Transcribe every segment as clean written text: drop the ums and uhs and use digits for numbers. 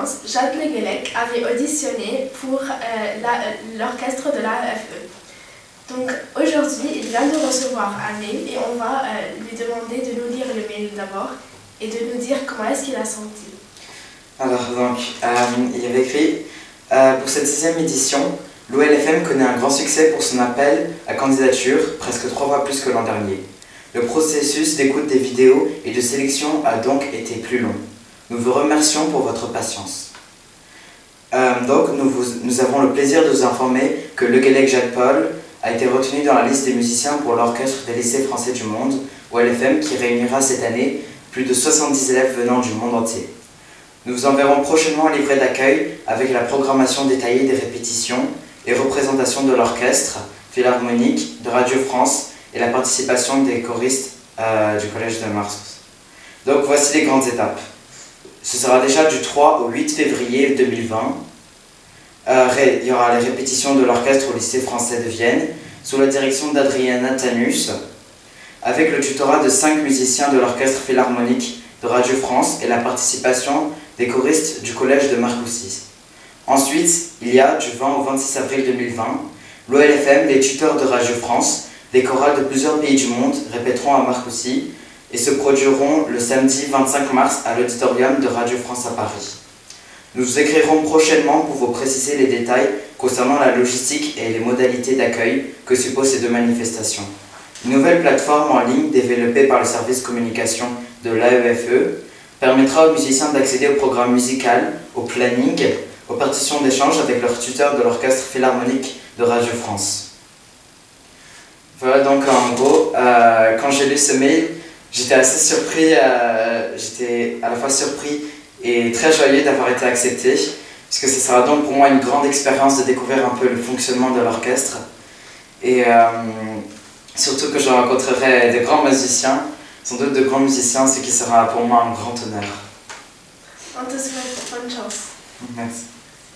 2015, Jade Le Guellec avait auditionné pour l'orchestre de l'AEFE. Donc aujourd'hui, il vient de recevoir un mail et on va lui demander de nous lire le mail d'abord et de nous dire comment est-ce qu'il a senti. Alors donc, il y avait écrit pour cette 6e édition, l'OLFM connaît un grand succès pour son appel à candidature, presque 3 fois plus que l'an dernier. Le processus d'écoute des vidéos et de sélection a donc été plus long. Nous vous remercions pour votre patience. Donc, nous avons le plaisir de vous informer que Le Guellec Jade-Paul a été retenu dans la liste des musiciens pour l'Orchestre des lycées français du monde, OLFM, qui réunira cette année plus de 70 élèves venant du monde entier. Nous vous enverrons prochainement un livret d'accueil avec la programmation détaillée des répétitions et représentations de l'orchestre philharmonique de Radio France et la participation des choristes du Collège de Mars. Donc voici les grandes étapes. Ce sera déjà du 3 au 8 février 2020. Il y aura les répétitions de l'orchestre au lycée français de Vienne, sous la direction d'Adriana Tanus, avec le tutorat de 5 musiciens de l'orchestre philharmonique de Radio France et la participation des choristes du collège de Marcoussis. Ensuite, il y a du 20 au 26 avril 2020, l'OLFM, les tuteurs de Radio France, des chorales de plusieurs pays du monde répéteront à Marcoussis et se produiront le samedi 25 mars à l'auditorium de Radio France à Paris. Nous vous écrirons prochainement pour vous préciser les détails concernant la logistique et les modalités d'accueil que supposent ces 2 manifestations. Une nouvelle plateforme en ligne développée par le service communication de l'AEFE permettra aux musiciens d'accéder au programme musical, au planning, aux partitions d'échange avec leurs tuteurs de l'Orchestre philharmonique de Radio France. Voilà donc en gros, quand j'ai lu ce mail, j'étais assez surpris, j'étais à la fois surpris et très joyeux d'avoir été accepté, puisque ce sera donc pour moi une grande expérience de découvrir un peu le fonctionnement de l'orchestre. Et surtout que je rencontrerai de grands musiciens, sans doute de grands musiciens, ce qui sera pour moi un grand honneur. On te souhaite bonne chance. Merci.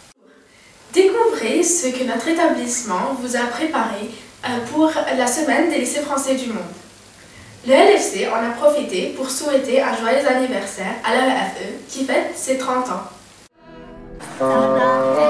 Découvrez ce que notre établissement vous a préparé pour la semaine des lycées français du monde. Le LFC en a profité pour souhaiter un joyeux anniversaire à l'AEFE qui fête ses 30 ans.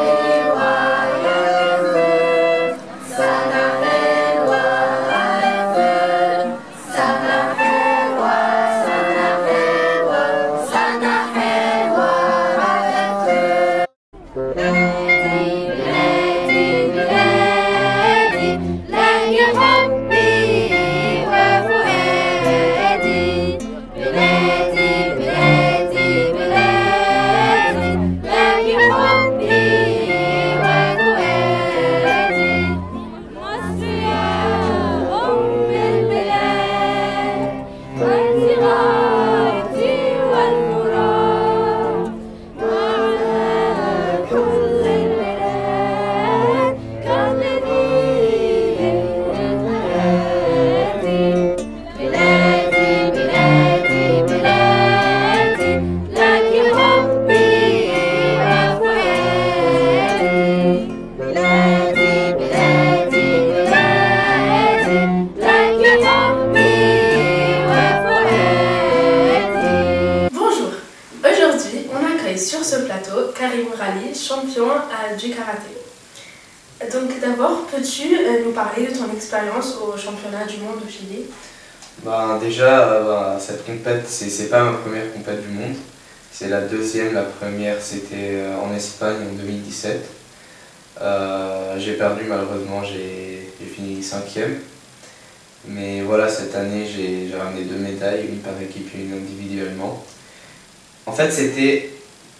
Sur ce plateau, Karim Rali, champion du karaté. Donc d'abord, peux-tu nous parler de ton expérience au championnat du monde au Chili? Déjà, cette compète, c'est pas ma première compète du monde. C'est la 2e, la première c'était en Espagne en 2017. J'ai perdu malheureusement, j'ai fini 5e. Mais voilà, cette année j'ai ramené 2 médailles, une par équipe et une individuellement. En fait c'était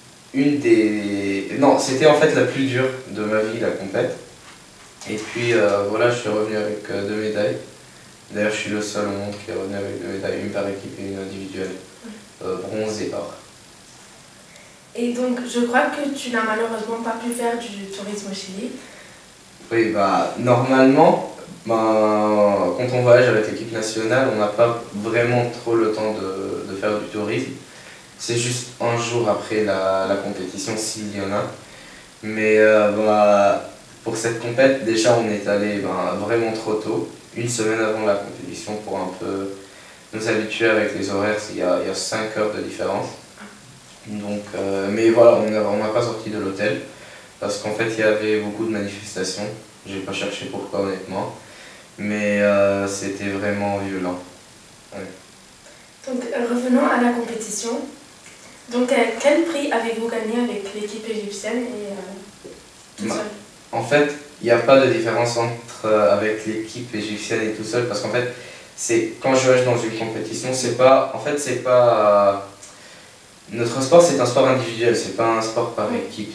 c'était en fait la plus dure de ma vie, la compète. Et puis voilà, je suis revenu avec 2 médailles. D'ailleurs, je suis le seul au monde qui est revenu avec 2 médailles, une par équipe et une individuelle, bronze et or. Et donc, je crois que tu n'as malheureusement pas pu faire du tourisme au Chili. Oui, normalement, quand on voyage avec l'équipe nationale, on n'a pas vraiment trop le temps de faire du tourisme. C'est juste un jour après la compétition, s'il y en a. Mais pour cette compète, déjà on est allé vraiment trop tôt, une semaine avant la compétition, pour un peu nous habituer avec les horaires. Il y a 5 heures de différence. Donc, mais voilà, on n'a pas sorti de l'hôtel parce qu'en fait il y avait beaucoup de manifestations. J'ai pas cherché pourquoi honnêtement, mais c'était vraiment violent. Ouais. Donc, revenons à la compétition. Donc, quel prix avez-vous gagné avec l'équipe égyptienne et tout seul? En fait, il n'y a pas de différence entre avec l'équipe égyptienne et tout seul parce qu'en fait, c'est quand je joue dans une compétition, c'est pas notre sport, c'est un sport individuel, c'est pas un sport par équipe.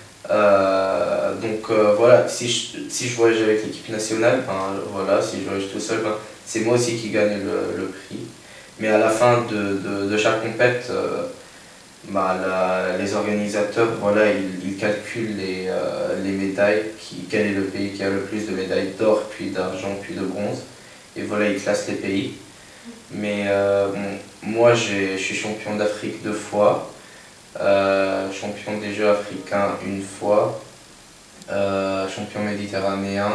Donc voilà, si je voyage avec l'équipe nationale, ben, voilà, si je voyage tout seul, ben, c'est moi aussi qui gagne le prix. Mais à la fin de chaque compète, bah, les organisateurs, voilà, ils calculent les médailles, quel est le pays qui a le plus de médailles d'or, puis d'argent, puis de bronze. Et voilà, ils classent les pays. Mais bon, moi, je suis champion d'Afrique 2 fois, champion des Jeux africains 1 fois, champion méditerranéen,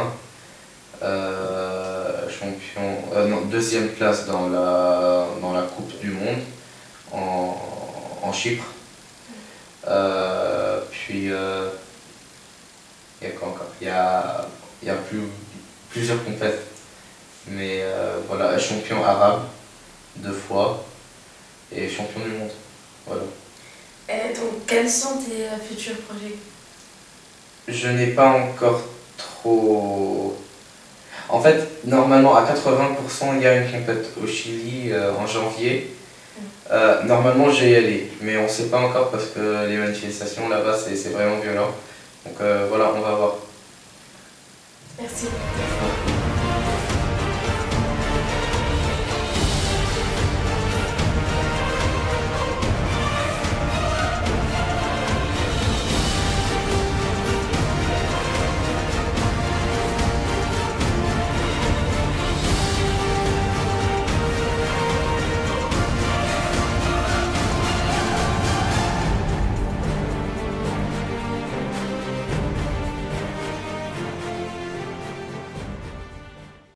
non, 2e place dans la Coupe du Monde en Chypre. Puis, il y a quoi encore? Il y a plusieurs compètes. Mais voilà, champion arabe 2 fois et champion du monde. Voilà. Et donc, quels sont tes futurs projets? Je n'ai pas encore trop... En fait, normalement, à 80%, il y a une compète au Chili en janvier. Normalement, je vais y aller, mais on ne sait pas encore parce que les manifestations là-bas, c'est vraiment violent. Donc voilà, on va voir. Merci.